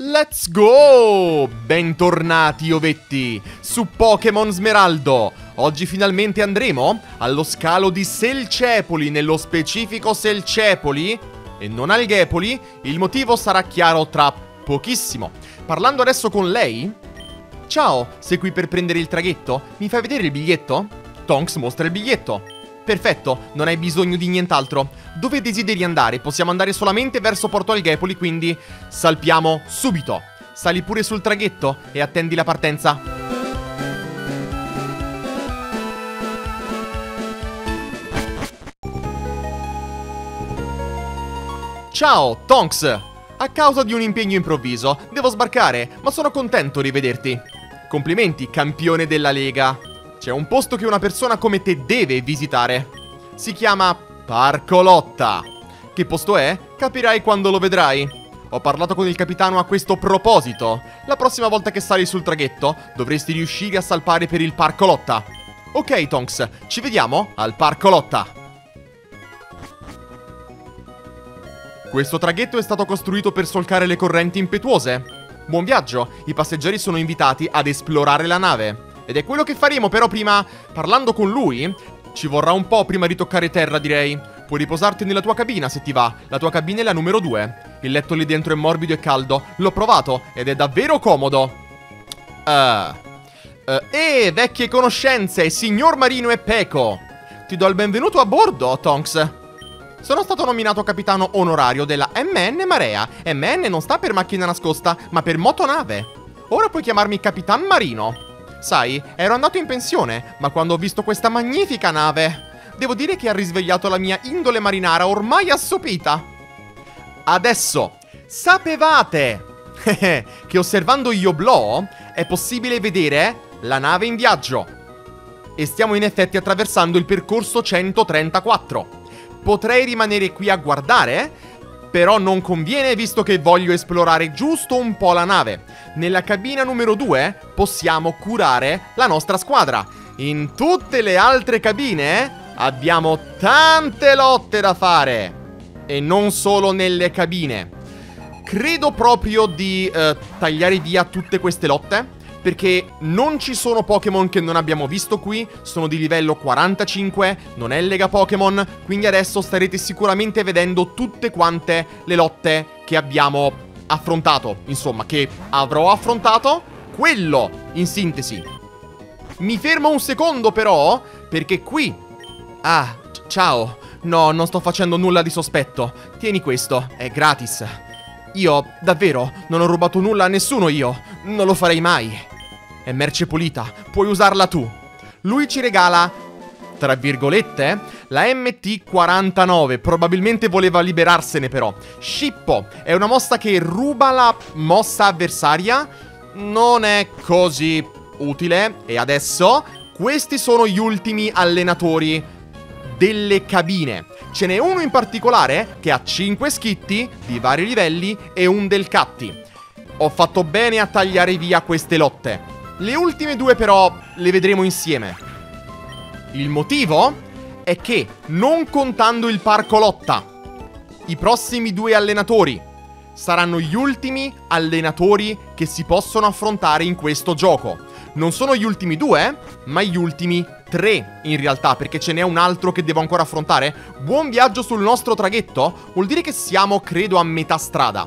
Let's go! Bentornati ovetti su Pokémon Smeraldo. Oggi finalmente andremo allo scalo di Selcepoli, nello specifico Selcepoli e non Alghepoli. Il motivo sarà chiaro tra pochissimo. Parlando adesso con lei. Ciao, sei qui per prendere il traghetto? Mi fai vedere il biglietto? Tonks mostra il biglietto. Perfetto, non hai bisogno di nient'altro. Dove desideri andare? Possiamo andare solamente verso Porto Alghepoli, quindi salpiamo subito. Sali pure sul traghetto e attendi la partenza. Ciao, Tonks! A causa di un impegno improvviso, devo sbarcare, ma sono contento di rivederti. Complimenti, campione della Lega. C'è un posto che una persona come te deve visitare. Si chiama Parco Lotta. Che posto è? Capirai quando lo vedrai. Ho parlato con il capitano a questo proposito. La prossima volta che sali sul traghetto dovresti riuscire a salpare per il Parco Lotta. Ok, Tonks, ci vediamo al Parco Lotta. Questo traghetto è stato costruito per solcare le correnti impetuose. Buon viaggio, i passeggeri sono invitati ad esplorare la nave. Ed è quello che faremo, però prima, parlando con lui, ci vorrà un po' prima di toccare terra, direi. Puoi riposarti nella tua cabina, se ti va. La tua cabina è la numero 2. Il letto lì dentro è morbido e caldo. L'ho provato, ed è davvero comodo. Vecchie conoscenze, signor Marino e Peco. Ti do il benvenuto a bordo, Tonks. Sono stato nominato capitano onorario della MN Marea. MN non sta per macchina nascosta, ma per motonave. Ora puoi chiamarmi Capitan Marino. Sai, ero andato in pensione, ma quando ho visto questa magnifica nave, devo dire che ha risvegliato la mia indole marinara ormai assopita. Adesso, sapevate che osservando Yoblo è possibile vedere la nave in viaggio. E stiamo in effetti attraversando il percorso 134. Potrei rimanere qui a guardare, però non conviene visto che voglio esplorare giusto un po' la nave. Nella cabina numero 2 possiamo curare la nostra squadra. In tutte le altre cabine abbiamo tante lotte da fare. E non solo nelle cabine. Credo proprio di tagliare via tutte queste lotte, perché non ci sono Pokémon che non abbiamo visto qui. Sono di livello 45, non è Lega Pokémon, quindi adesso starete sicuramente vedendo tutte quante le lotte che abbiamo affrontato. Insomma, che avrò affrontato. Quello, in sintesi. Mi fermo un secondo però, perché qui... Ah, ciao. No, non sto facendo nulla di sospetto. Tieni questo, è gratis. Io, davvero, non ho rubato nulla a nessuno io. Non lo farei mai. È merce pulita, puoi usarla tu. Lui ci regala, tra virgolette, la MT49. Probabilmente voleva liberarsene però. Scippo, è una mossa che ruba la mossa avversaria. Non è così utile. E adesso, questi sono gli ultimi allenatori delle cabine. Ce n'è uno in particolare che ha 5 schitti di vari livelli e un del Catti. Ho fatto bene a tagliare via queste lotte. Le ultime due però le vedremo insieme. Il motivo è che, non contando il Parco Lotta, i prossimi 2 allenatori saranno gli ultimi allenatori che si possono affrontare in questo gioco. Non sono gli ultimi 2, ma gli ultimi 3 in realtà, perché ce n'è un altro che devo ancora affrontare. Buon viaggio sul nostro traghetto. Vuol dire che siamo, credo, a metà strada.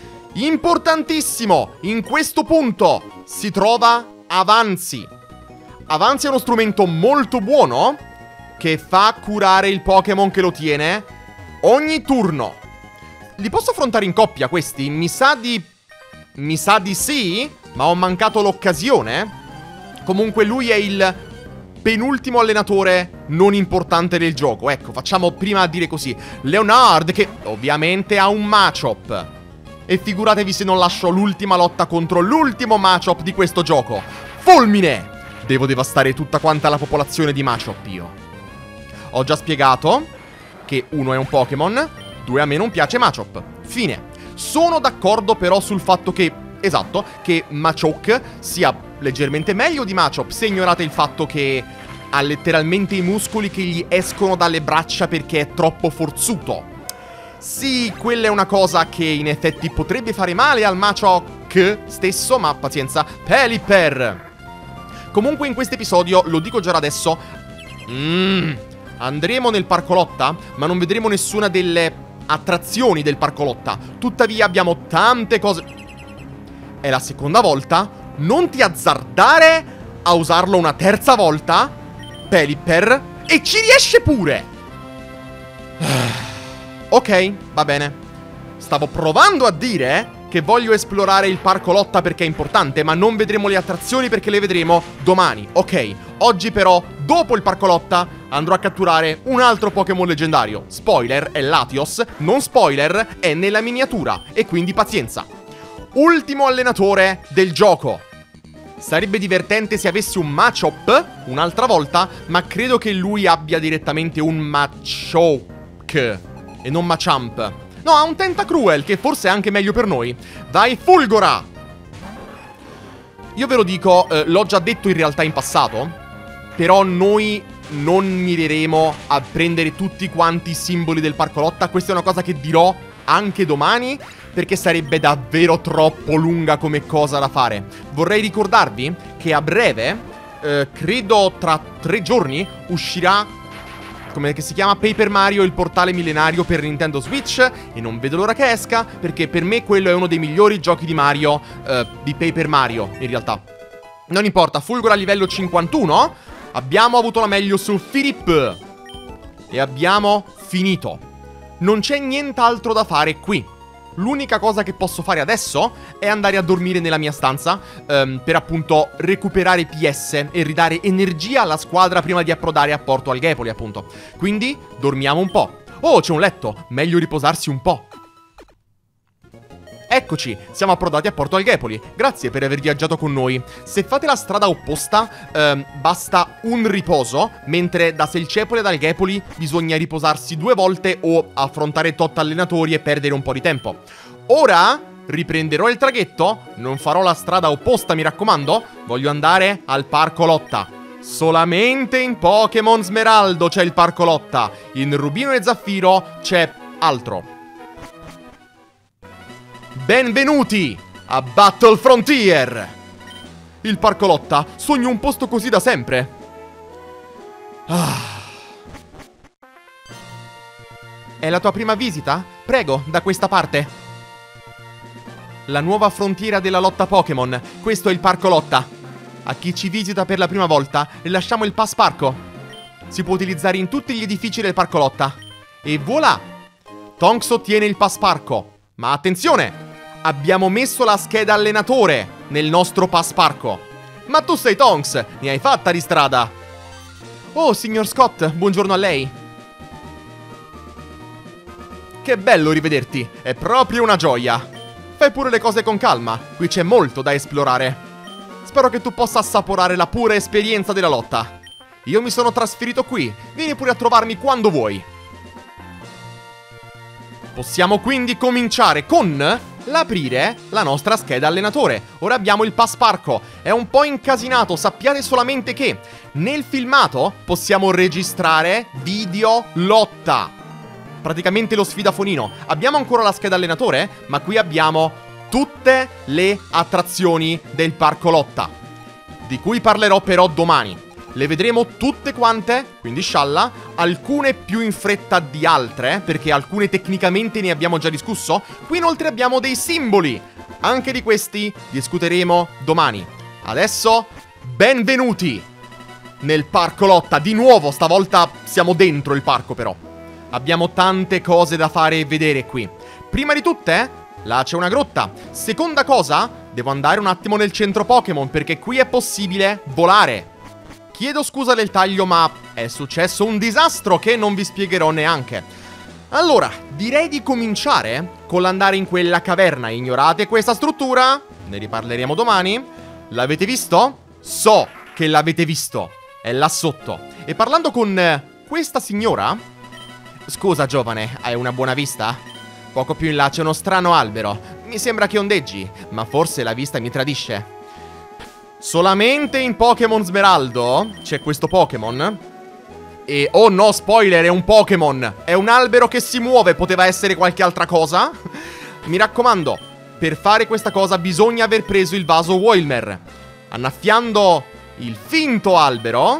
Importantissimo, in questo punto si trova Avanzi. Avanzi è uno strumento molto buono che fa curare il Pokémon che lo tiene ogni turno. Li posso affrontare in coppia questi? Mi sa di sì, ma ho mancato l'occasione. Comunque lui è il penultimo allenatore non importante del gioco. Ecco, facciamo prima a dire così. Leonard, che ovviamente ha un Machop. E figuratevi se non lascio l'ultima lotta contro l'ultimo Machop di questo gioco. Fulmine! Devo devastare tutta quanta la popolazione di Machop io. Ho già spiegato che 1 è un Pokémon, 2 a me non piace Machop. Fine. Sono d'accordo però sul fatto che, esatto, che Machoke sia leggermente meglio di Machop, se ignorate il fatto che ha letteralmente i muscoli che gli escono dalle braccia perché è troppo forzuto. Sì, quella è una cosa che in effetti potrebbe fare male al Machop stesso, ma pazienza, Pelipper. Comunque in questo episodio, lo dico già adesso, andremo nel parco lotta, ma non vedremo nessuna delle attrazioni del parco lotta. Tuttavia abbiamo tante cose. È la seconda volta, non ti azzardare a usarlo una terza volta, Pelipper, e ci riesce pure. Ok, va bene. Stavo provando a dire che voglio esplorare il parco lotta perché è importante, ma non vedremo le attrazioni perché le vedremo domani. Ok, oggi però, dopo il parco lotta, andrò a catturare un altro Pokémon leggendario. Spoiler, è Latios, non spoiler, è nella miniatura, e quindi pazienza. Ultimo allenatore del gioco. Sarebbe divertente se avessi un Machop un'altra volta, ma credo che lui abbia direttamente un Machoke e non Machamp. No, ha un Tentacruel, che forse è anche meglio per noi. Vai, Fulgora! Io ve lo dico, l'ho già detto in realtà in passato, però noi non mireremo a prendere tutti quanti i simboli del parco lotta. Questa è una cosa che dirò anche domani, perché sarebbe davvero troppo lunga come cosa da fare. Vorrei ricordarvi che a breve, credo tra 3 giorni, uscirà, come si chiama, Paper Mario, il portale millenario per Nintendo Switch, e non vedo l'ora che esca, perché per me quello è uno dei migliori giochi di Mario, di Paper Mario, in realtà. Non importa, Fulgora a livello 51, abbiamo avuto la meglio su Philip, e abbiamo finito. Non c'è nient'altro da fare qui. L'unica cosa che posso fare adesso è andare a dormire nella mia stanza, per appunto recuperare PS e ridare energia alla squadra prima di approdare a Porto Alghepoli, appunto. Quindi dormiamo un po'. Oh, c'è un letto, meglio riposarsi un po'. Eccoci, siamo approdati a Porto Alghepoli. Grazie per aver viaggiato con noi. Se fate la strada opposta, basta un riposo, mentre da Selcepoli ad Alghepoli bisogna riposarsi 2 volte o affrontare tot allenatori e perdere un po' di tempo. Ora riprenderò il traghetto, non farò la strada opposta, mi raccomando. Voglio andare al parco lotta. Solamente in Pokémon Smeraldo c'è il parco lotta. In Rubino e Zaffiro c'è altro. Benvenuti a Battle Frontier! Il parco lotta, sogno un posto così da sempre. È la tua prima visita? Prego, da questa parte. La nuova frontiera della lotta Pokémon. Questo è il parco lotta. A chi ci visita per la prima volta, rilasciamo il Pass Parco. Si può utilizzare in tutti gli edifici del parco lotta. E voilà! Tonks ottiene il Pass Parco. Ma attenzione! Abbiamo messo la scheda allenatore nel nostro Pass Parco. Ma tu sei Tonks, ne hai fatta di strada. Oh, signor Scott, buongiorno a lei. Che bello rivederti, è proprio una gioia. Fai pure le cose con calma, qui c'è molto da esplorare. Spero che tu possa assaporare la pura esperienza della lotta. Io mi sono trasferito qui, vieni pure a trovarmi quando vuoi. Possiamo quindi cominciare con l'aprire la nostra scheda allenatore. Ora abbiamo il Pass Parco. È un po' incasinato, sappiate solamente che nel filmato possiamo registrare video lotta. Praticamente lo sfidafonino. Abbiamo ancora la scheda allenatore, ma qui abbiamo tutte le attrazioni del parco lotta, di cui parlerò però domani. Le vedremo tutte quante, quindi scialla, alcune più in fretta di altre, perché alcune tecnicamente ne abbiamo già discusso. Qui inoltre abbiamo dei simboli. Anche di questi discuteremo domani. Adesso, benvenuti nel parco lotta. Di nuovo, stavolta siamo dentro il parco però. Abbiamo tante cose da fare e vedere qui. Prima di tutte, là c'è una grotta. Seconda cosa, devo andare un attimo nel centro Pokémon, perché qui è possibile volare. Chiedo scusa del taglio, ma è successo un disastro che non vi spiegherò neanche. Allora, direi di cominciare con l'andare in quella caverna. Ignorate questa struttura, ne riparleremo domani. L'avete visto? So che l'avete visto, è là sotto. E parlando con questa signora... Scusa giovane, hai una buona vista? Poco più in là c'è uno strano albero. Mi sembra che ondeggi, ma forse la vista mi tradisce. Solamente in Pokémon Smeraldo c'è questo Pokémon. E oh no, spoiler, è un Pokémon. È un albero che si muove, poteva essere qualche altra cosa. Mi raccomando, Per fare questa cosa bisogna aver preso il vaso Wilmer. Annaffiando il finto albero,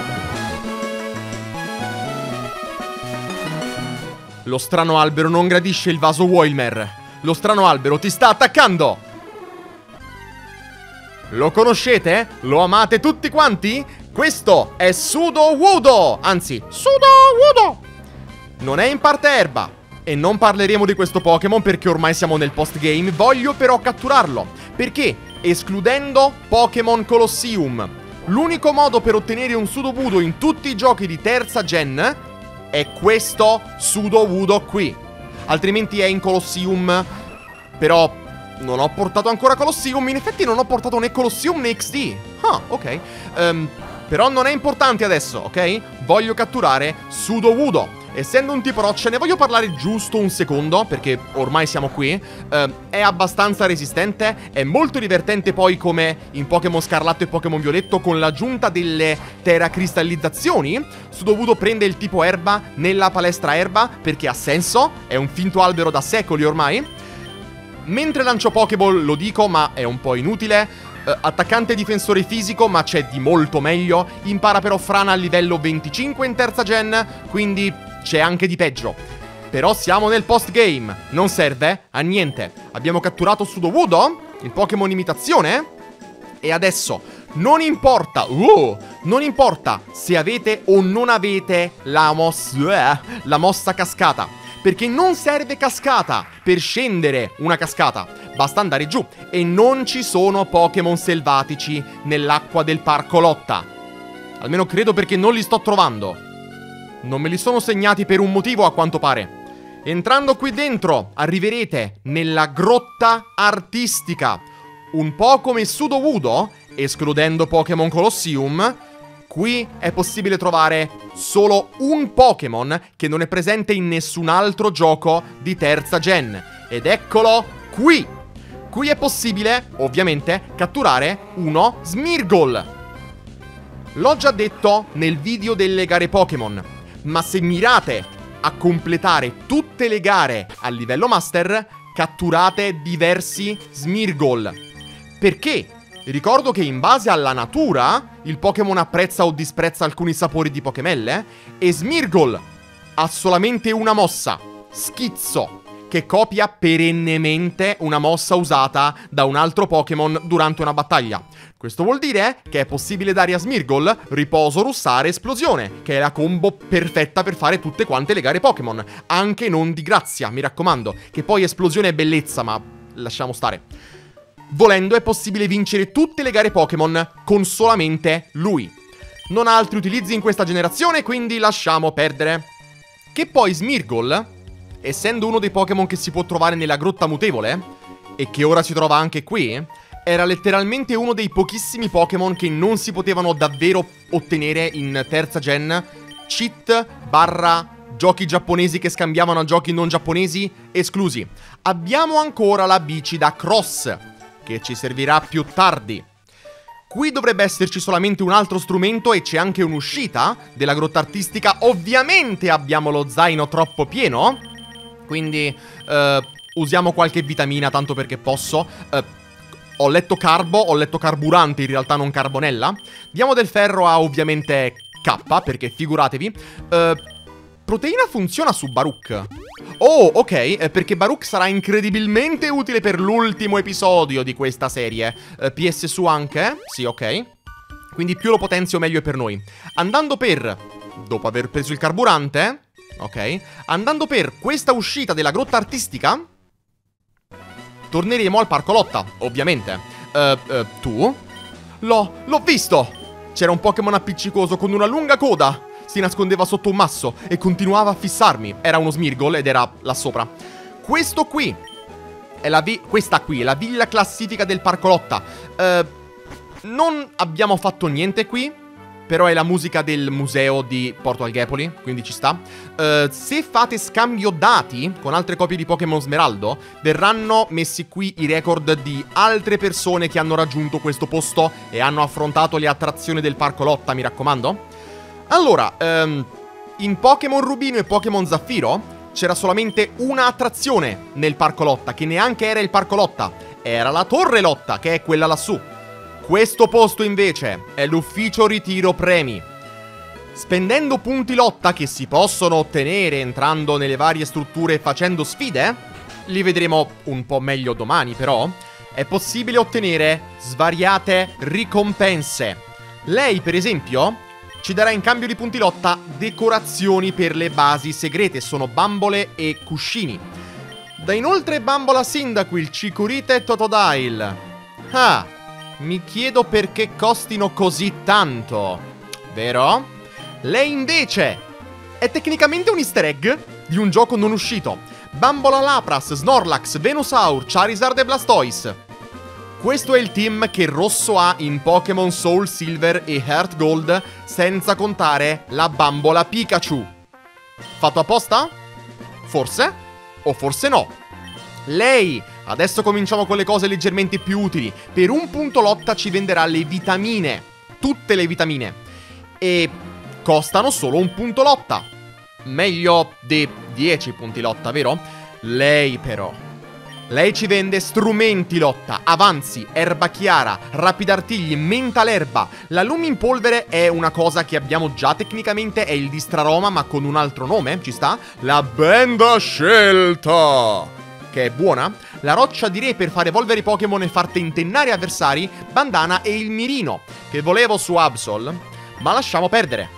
lo strano albero non gradisce il vaso Wilmer. Lo strano albero ti sta attaccando. Lo conoscete? Lo amate tutti quanti? Questo è Sudowoodo, anzi, Sudowoodo. Non è in parte erba. E non parleremo di questo Pokémon perché ormai siamo nel post-game. Voglio però catturarlo. Perché, escludendo Pokémon Colosseum, l'unico modo per ottenere un Sudowoodo in tutti i giochi di terza gen è questo Sudowoodo qui. Altrimenti è in Colosseum. Però non ho portato ancora Colosseum. In effetti non ho portato né Colosseum né XD. Ah, ok. Però non è importante adesso, ok? Voglio catturare Sudowoodo. Essendo un tipo roccia, ne voglio parlare giusto un secondo, perché ormai siamo qui. È abbastanza resistente, è molto divertente poi come in Pokémon Scarlatto e Pokémon Violetto, con l'aggiunta delle teracristallizzazioni. Sudowoodo prende il tipo erba nella palestra erba, perché ha senso, è un finto albero da secoli ormai. Mentre lancio Pokéball, lo dico, ma è un po' inutile. Attaccante e difensore fisico, ma c'è di molto meglio. Impara però Frana a livello 25 in terza gen, quindi c'è anche di peggio. Però siamo nel post-game, non serve a niente. Abbiamo catturato Sudowoodo, il Pokémon imitazione. E adesso non importa se avete o non avete la mossa cascata, perché non serve cascata per scendere una cascata, basta andare giù. E non ci sono Pokémon selvatici nell'acqua del parco lotta. Almeno credo, perché non li sto trovando. Non me li sono segnati per un motivo, a quanto pare. Entrando qui dentro arriverete nella grotta artistica. Un po' come Sudowoodo, escludendo Pokémon Colosseum, qui è possibile trovare solo un Pokémon che non è presente in nessun altro gioco di terza gen. Ed eccolo qui. Qui è possibile, ovviamente, catturare uno Smeargle. L'ho già detto nel video delle gare Pokémon, ma se mirate a completare tutte le gare a livello Master, catturate diversi Smeargle. Perché? Ricordo che in base alla natura il Pokémon apprezza o disprezza alcuni sapori di Pokémelle, e Smeargle ha solamente una mossa, Schizzo, che copia perennemente una mossa usata da un altro Pokémon durante una battaglia. Questo vuol dire che è possibile dare a Smeargle Riposo, Russare, Esplosione, che è la combo perfetta per fare tutte quante le gare Pokémon. Anche non di grazia, mi raccomando, che poi Esplosione è bellezza, ma lasciamo stare. Volendo è possibile vincere tutte le gare Pokémon con solamente lui. Non ha altri utilizzi in questa generazione, quindi lasciamo perdere. Che poi Smeargle, essendo uno dei Pokémon che si può trovare nella grotta mutevole, e che ora si trova anche qui, era letteralmente uno dei pochissimi Pokémon che non si potevano davvero ottenere in terza gen. Cheat / giochi giapponesi che scambiavano a giochi non giapponesi esclusi. Abbiamo ancora la bici da Cross, che ci servirà più tardi. Qui dovrebbe esserci solamente un altro strumento e c'è anche un'uscita della grotta artistica. Ovviamente abbiamo lo zaino troppo pieno, quindi usiamo qualche vitamina tanto perché posso. Ho letto carbo, ho letto carburante, in realtà non carbonella. Diamo del ferro a ovviamente K, perché figuratevi. Proteina funziona su Baruch. Oh, ok, perché Baruch sarà incredibilmente utile per l'ultimo episodio di questa serie. PS su anche? Sì, ok. Quindi più lo potenzio meglio è per noi. Andando per, dopo aver preso il carburante, ok, andando per questa uscita della grotta artistica, torneremo al parco lotta, ovviamente. Tu? L'ho visto! C'era un Pokémon appiccicoso con una lunga coda. Si nascondeva sotto un masso e continuava a fissarmi. Era uno Smeargle ed era là sopra. Questo qui è questa qui è la villa classifica del parco lotta. Non abbiamo fatto niente qui, però è la musica del museo di Porto Alghepoli, quindi ci sta. Se fate scambio dati con altre copie di Pokémon Smeraldo, verranno messi qui i record di altre persone che hanno raggiunto questo posto e hanno affrontato le attrazioni del parco lotta, mi raccomando. Allora, in Pokémon Rubino e Pokémon Zaffiro c'era solamente una attrazione nel parco lotta, che neanche era il parco lotta, era la torre lotta, che è quella lassù. Questo posto invece è l'ufficio ritiro premi. Spendendo punti lotta che si possono ottenere entrando nelle varie strutture e facendo sfide, li vedremo un po' meglio domani però, è possibile ottenere svariate ricompense. Lei, per esempio, ci darà in cambio di punti lotta decorazioni per le basi segrete, sono bambole e cuscini. Da inoltre Bambola Cyndaquil, Chikorita e Totodile. Ah, mi chiedo perché costino così tanto, vero? Lei invece è tecnicamente un easter egg di un gioco non uscito. Bambola Lapras, Snorlax, Venusaur, Charizard e Blastoise. Questo è il team che Rosso ha in Pokémon Soul Silver e Heart Gold, senza contare la Bambola Pikachu. Fatto apposta? Forse? O forse no. Lei, adesso cominciamo con le cose leggermente più utili. Per un punto lotta ci venderà le vitamine. Tutte le vitamine. E costano solo un punto lotta. Meglio di 10 punti lotta, vero? Lei però, lei ci vende strumenti lotta, avanzi, erba chiara, rapidartigli, mentalerba. La Lumi in polvere è una cosa che abbiamo già tecnicamente, è il distraroma ma con un altro nome, ci sta? La benda scelta, che è buona. La roccia di re per far evolvere i Pokémon e far tentennare avversari, Bandana e il mirino, che volevo su Absol, ma lasciamo perdere.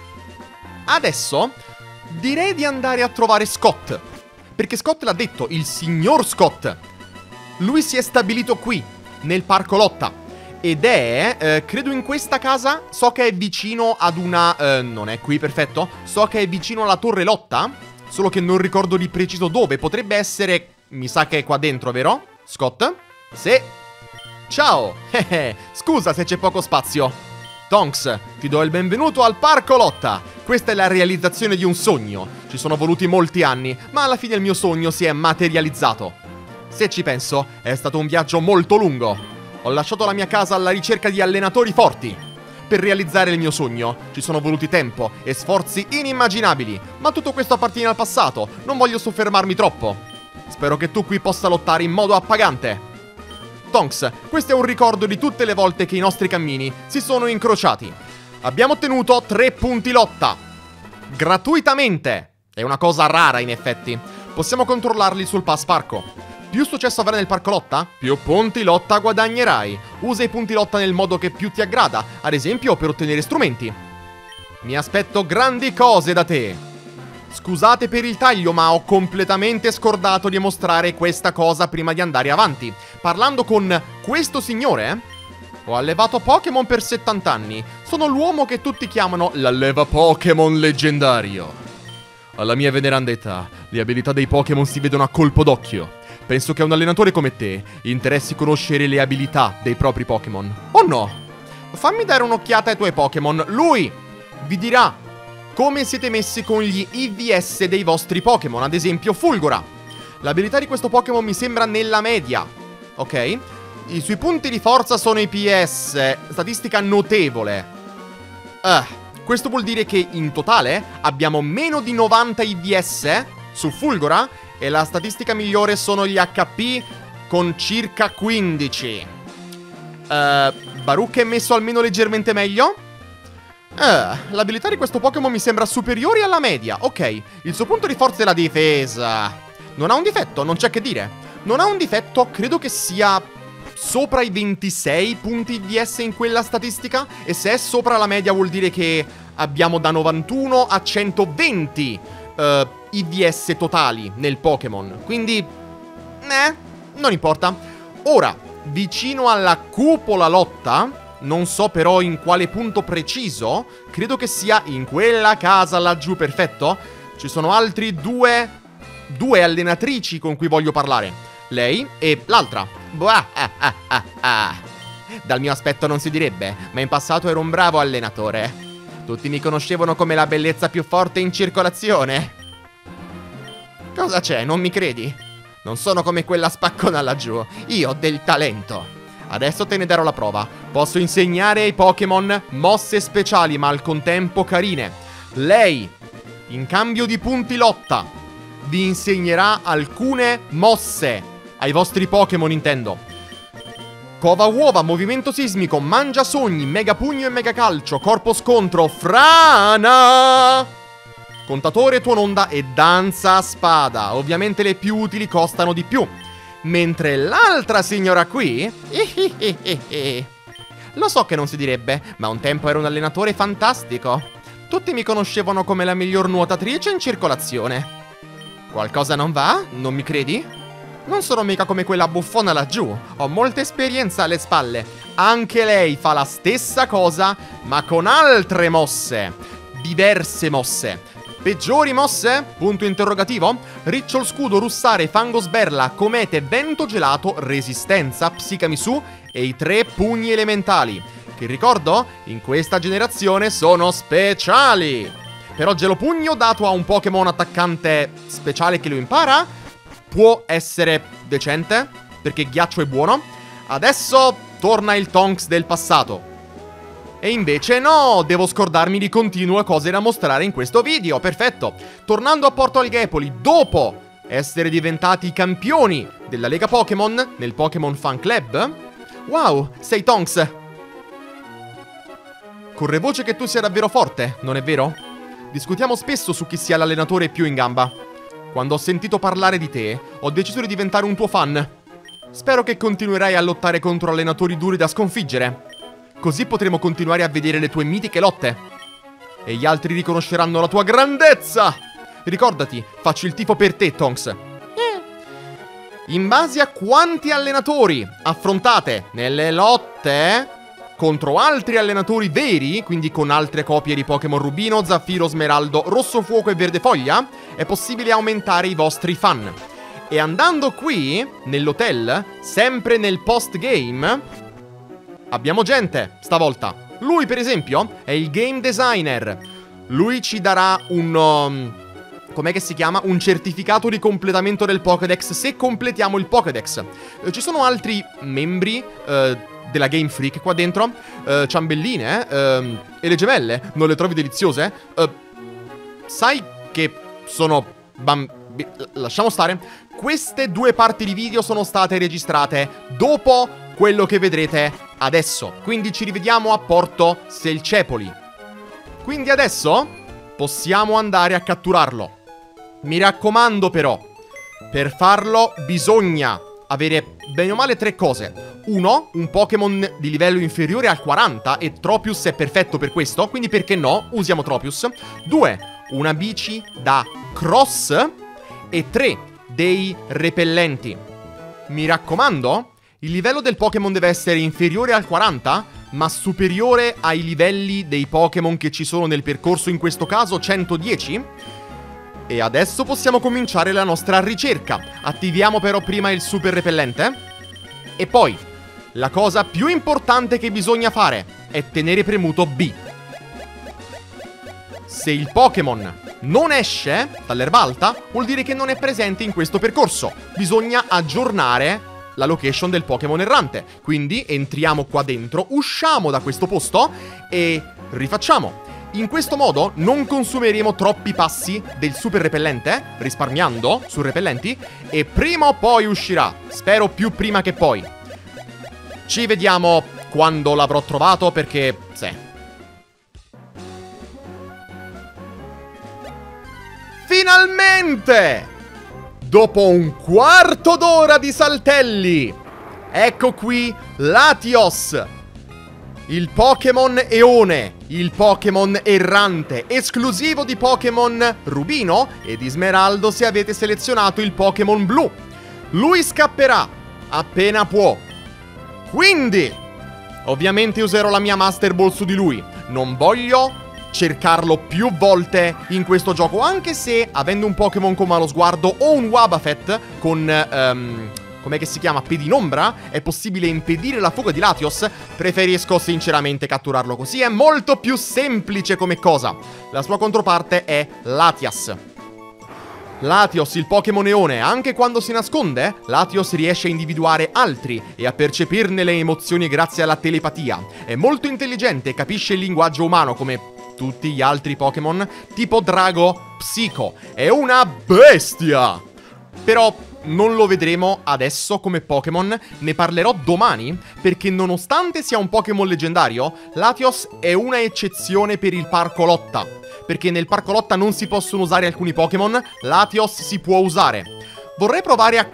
Adesso direi di andare a trovare Scott, perché Scott l'ha detto, il signor Scott. Lui si è stabilito qui, nel parco lotta, ed è, credo in questa casa, so che è vicino ad una, non è qui, perfetto, so che è vicino alla torre lotta, solo che non ricordo di preciso dove, potrebbe essere, mi sa che è qua dentro, vero? Scott? Sì. Ciao, scusa se c'è poco spazio. Tonks, ti do il benvenuto al parco lotta. Questa è la realizzazione di un sogno. Ci sono voluti molti anni, ma alla fine il mio sogno si è materializzato. Se ci penso, è stato un viaggio molto lungo. Ho lasciato la mia casa alla ricerca di allenatori forti. Per realizzare il mio sogno ci sono voluti tempo e sforzi inimmaginabili, ma tutto questo appartiene al passato, non voglio soffermarmi troppo. Spero che tu qui possa lottare in modo appagante. Tonks, questo è un ricordo di tutte le volte che i nostri cammini si sono incrociati. Abbiamo ottenuto 3 punti lotta. Gratuitamente. È una cosa rara in effetti. Possiamo controllarli sul pass parco. Più successo avrai nel parco lotta, più punti lotta guadagnerai. Usa i punti lotta nel modo che più ti aggrada, ad esempio per ottenere strumenti. Mi aspetto grandi cose da te. Scusate per il taglio, ma ho completamente scordato di mostrare questa cosa prima di andare avanti. Parlando con questo signore, ho allevato Pokémon per 70 anni. Sono l'uomo che tutti chiamano l'alleva Pokémon leggendario. Alla mia veneranda età, le abilità dei Pokémon si vedono a colpo d'occhio. Penso che a un allenatore come te interessi conoscere le abilità dei propri Pokémon. O no? Fammi dare un'occhiata ai tuoi Pokémon. Lui vi dirà come siete messi con gli IVS dei vostri Pokémon. Ad esempio Fulgora. L'abilità di questo Pokémon mi sembra nella media. Ok? I suoi punti di forza sono i PS. Statistica notevole. Questo vuol dire che in totale abbiamo meno di 90 IVS su Fulgora. E la statistica migliore sono gli HP con circa 15. Baruch è messo almeno leggermente meglio. L'abilità di questo Pokémon mi sembra superiore alla media. Ok, il suo punto di forza è la difesa. Non ha un difetto, non c'è che dire. Non ha un difetto, credo che sia sopra i 26 punti IVS in quella statistica. E se è sopra la media vuol dire che abbiamo da 91 a 120 IVS totali nel Pokémon. Quindi non importa. Ora, vicino alla cupola lotta, non so però in quale punto preciso, credo che sia in quella casa laggiù, perfetto. Ci sono altri due allenatrici con cui voglio parlare. Lei e l'altra. Dal mio aspetto non si direbbe, ma in passato ero un bravo allenatore. Tutti mi conoscevano come la bellezza più forte in circolazione. Cosa c'è? Non mi credi? Non sono come quella spaccona laggiù. Io ho del talento. Adesso te ne darò la prova. Posso insegnare ai Pokémon mosse speciali ma al contempo carine. Lei, in cambio di punti lotta, vi insegnerà alcune mosse ai vostri Pokémon, intendo. Cova uova, movimento sismico, mangia sogni, mega pugno e mega calcio, corpo scontro, frana, contatore tuononda e danza a spada. Ovviamente le più utili costano di più. Mentre l'altra signora qui... Lo so che non si direbbe, ma un tempo ero un allenatore fantastico. Tutti mi conoscevano come la miglior nuotatrice in circolazione. Qualcosa non va? Non mi credi? Non sono mica come quella buffona laggiù. Ho molta esperienza alle spalle. Anche lei fa la stessa cosa, ma con altre mosse. Diverse mosse. Peggiori mosse? Punto interrogativo? Ricciol scudo, russare, fango sberla, comete, vento gelato, resistenza, psicamisù e i 3 pugni elementali, che ricordo, in questa generazione sono speciali. Però gelopugno dato a un Pokémon attaccante speciale che lo impara può essere decente, perché ghiaccio è buono. Adesso torna il Tonks del passato. E invece no, devo scordarmi di continue cose da mostrare in questo video. Perfetto. Tornando a Porto Alghepoli, dopo essere diventati i campioni della Lega Pokémon nel Pokémon Fan Club. Wow, sei Tonks. Corre voce che tu sia davvero forte, non è vero? Discutiamo spesso su chi sia l'allenatore più in gamba. Quando ho sentito parlare di te, ho deciso di diventare un tuo fan. Spero che continuerai a lottare contro allenatori duri da sconfiggere. Così potremo continuare a vedere le tue mitiche lotte. E gli altri riconosceranno la tua grandezza! Ricordati, faccio il tifo per te, Tonks. In base a quanti allenatori affrontate nelle lotte contro altri allenatori veri, quindi con altre copie di Pokémon Rubino, Zaffiro, Smeraldo, Rosso Fuoco e Verde Foglia, è possibile aumentare i vostri fan. E andando qui, nell'hotel, sempre nel post-game... abbiamo gente, stavolta. Lui, per esempio, è il game designer. Lui ci darà un... com'è che si chiama? Un certificato di completamento del Pokédex se completiamo il Pokédex. Ci sono altri membri della Game Freak qua dentro. Ciambelline, e le gemelle. Non le trovi deliziose? Sai che sono... lasciamo stare. Queste 2 parti di video sono state registrate dopo quello che vedrete adesso. Quindi ci rivediamo a Porto Selcepoli. Quindi adesso possiamo andare a catturarlo. Mi raccomando però, per farlo bisogna avere bene o male 3 cose. 1, un Pokémon di livello inferiore al 40 e Tropius è perfetto per questo, quindi perché no, usiamo Tropius. 2, una bici da cross. E 3, dei repellenti. Mi raccomando, il livello del Pokémon deve essere inferiore al 40, ma superiore ai livelli dei Pokémon che ci sono nel percorso, in questo caso 110. E adesso possiamo cominciare la nostra ricerca. Attiviamo però prima il super repellente. E poi, la cosa più importante che bisogna fare è tenere premuto B. Se il Pokémon non esce dall'erba alta, vuol dire che non è presente in questo percorso. Bisogna aggiornare la location del Pokémon errante. Quindi entriamo qua dentro, usciamo da questo posto e rifacciamo. In questo modo non consumeremo troppi passi del super repellente, risparmiando su repellenti, e prima o poi uscirà. Spero più prima che poi. Ci vediamo quando l'avrò trovato, perché... sì. Finalmente! Dopo un quarto d'ora di saltelli, ecco qui Latios, il Pokémon Eone, il Pokémon errante, esclusivo di Pokémon Rubino e di Smeraldo se avete selezionato il Pokémon Blu. Lui scapperà appena può. Quindi, ovviamente userò la mia Master Ball su di lui. Non voglio cercarlo più volte in questo gioco, anche se avendo un Pokémon come Malo Sguardo o un Wabafet con com'è che si chiama? Pedinombra, è possibile impedire la fuga di Latios. Preferisco sinceramente catturarlo così, è molto più semplice come cosa. La sua controparte è Latias. Latios, il Pokémon Eone, anche quando si nasconde, Latios riesce a individuare altri e a percepirne le emozioni grazie alla telepatia. È molto intelligente e capisce il linguaggio umano, come tutti gli altri Pokémon tipo Drago Psico. È una bestia! Però non lo vedremo adesso come Pokémon, ne parlerò domani, perché nonostante sia un Pokémon leggendario, Latios è una eccezione per il parco lotta. Perché nel parco lotta non si possono usare alcuni Pokémon, Latios si può usare. Vorrei provare a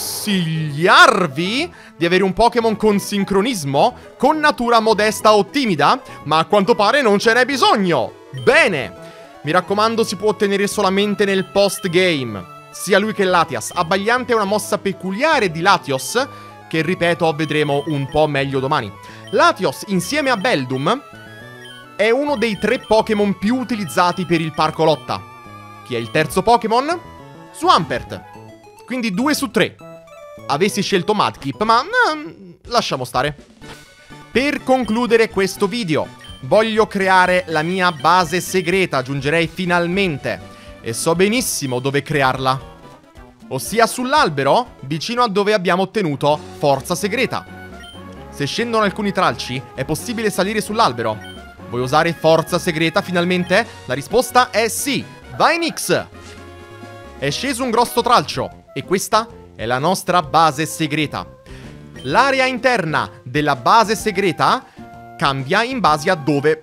consigliarvi di avere un Pokémon con sincronismo, con natura modesta o timida, ma a quanto pare non ce n'è bisogno. Bene! Mi raccomando, si può ottenere solamente nel post-game. Sia lui che Latias. Abbagliante è una mossa peculiare di Latios, che ripeto vedremo un po' meglio domani. Latios insieme a Beldum è uno dei 3 Pokémon più utilizzati per il parco lotta. Chi è il terzo Pokémon? Swampert. Quindi 2 su 3. Avessi scelto Mudkip, ma lasciamo stare. Per concludere questo video, voglio creare la mia base segreta, aggiungerei finalmente. E so benissimo dove crearla. Ossia sull'albero, vicino a dove abbiamo ottenuto forza segreta. Se scendono alcuni tralci, è possibile salire sull'albero. Vuoi usare forza segreta finalmente? La risposta è sì. Vai Nix! È sceso un grosso tralcio. E questa è la nostra base segreta. L'area interna della base segreta cambia in base a dove...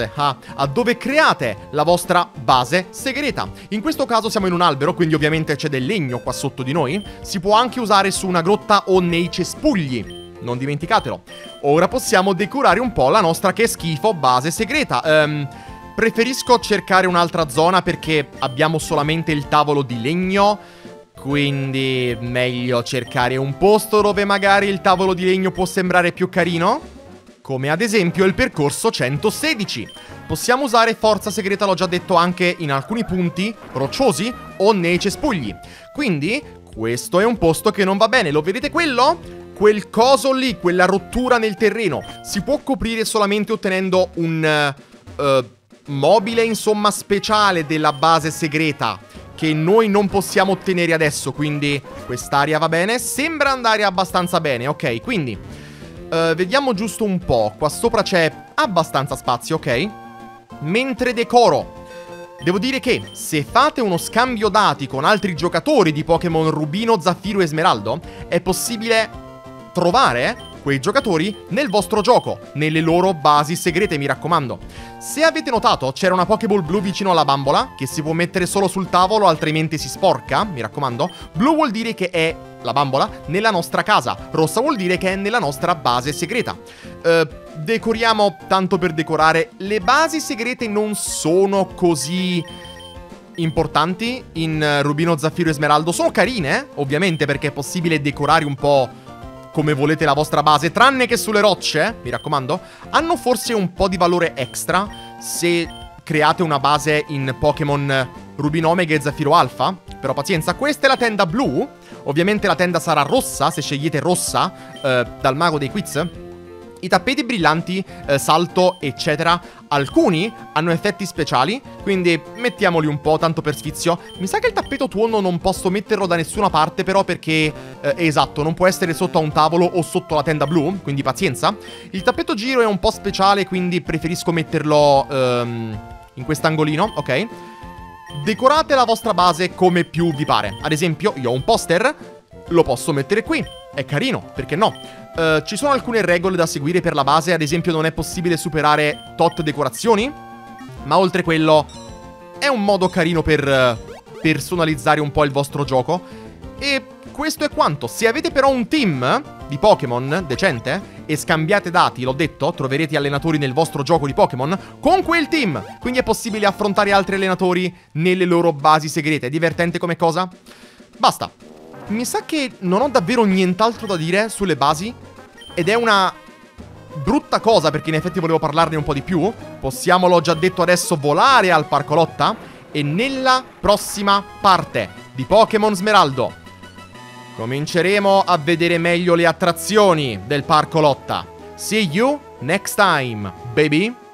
a dove create la vostra base segreta. In questo caso siamo in un albero, quindi ovviamente c'è del legno qua sotto di noi. Si può anche usare su una grotta o nei cespugli. Non dimenticatelo. Ora possiamo decorare un po' la nostra, che schifo, base segreta. Preferisco cercare un'altra zona perché abbiamo solamente il tavolo di legno. Quindi meglio cercare un posto dove magari il tavolo di legno può sembrare più carino, come ad esempio il percorso 116. Possiamo usare forza segreta, l'ho già detto, anche in alcuni punti rocciosi o nei cespugli. Quindi questo è un posto che non va bene, lo vedete quello? Quel coso lì, quella rottura nel terreno, si può coprire solamente ottenendo un mobile, insomma, speciale della base segreta, che noi non possiamo ottenere adesso, quindi quest'area va bene. Sembra andare abbastanza bene, ok, quindi vediamo giusto un po'. Qua sopra c'è abbastanza spazio, ok. Mentre decoro, devo dire che se fate uno scambio dati con altri giocatori di Pokémon Rubino, Zaffiro e Smeraldo, è possibile trovare quei giocatori nel vostro gioco, nelle loro basi segrete, mi raccomando. Se avete notato, c'era una Pokéball blu vicino alla bambola, che si può mettere solo sul tavolo, altrimenti si sporca, mi raccomando. Blu vuol dire che è la bambola nella nostra casa, rossa vuol dire che è nella nostra base segreta. Decoriamo tanto per decorare. Le basi segrete non sono così importanti in Rubino, Zaffiro e Smeraldo. Sono carine, ovviamente, perché è possibile decorare un po' come volete la vostra base, tranne che sulle rocce, mi raccomando. Hanno forse un po' di valore extra se create una base in Pokémon Rubino Omega e Zaffiro Alpha, però pazienza. Questa è la tenda blu, ovviamente la tenda sarà rossa se scegliete rossa dal mago dei quiz. I tappeti brillanti, salto, eccetera, alcuni hanno effetti speciali, quindi mettiamoli un po', tanto per sfizio. Mi sa che il tappeto tuono non posso metterlo da nessuna parte, però, perché, esatto, non può essere sotto a un tavolo o sotto la tenda blu, quindi pazienza. Il tappeto giro è un po' speciale, quindi preferisco metterlo in quest'angolino, ok? Decorate la vostra base come più vi pare. Ad esempio, io ho un poster, lo posso mettere qui. È carino, perché no? Ci sono alcune regole da seguire per la base, ad esempio non è possibile superare tot decorazioni, ma oltre quello è un modo carino per personalizzare un po' il vostro gioco. E questo è quanto. Se avete però un team di Pokémon decente e scambiate dati, l'ho detto, troverete allenatori nel vostro gioco di Pokémon con quel team, quindi è possibile affrontare altri allenatori nelle loro basi segrete. È divertente come cosa? Basta. Mi sa che non ho davvero nient'altro da dire sulle basi, ed è una brutta cosa, perché in effetti volevo parlarne un po' di più. Possiamo, l'ho già detto adesso, volare al parco lotta, e nella prossima parte di Pokémon Smeraldo cominceremo a vedere meglio le attrazioni del parco lotta. See you next time, baby!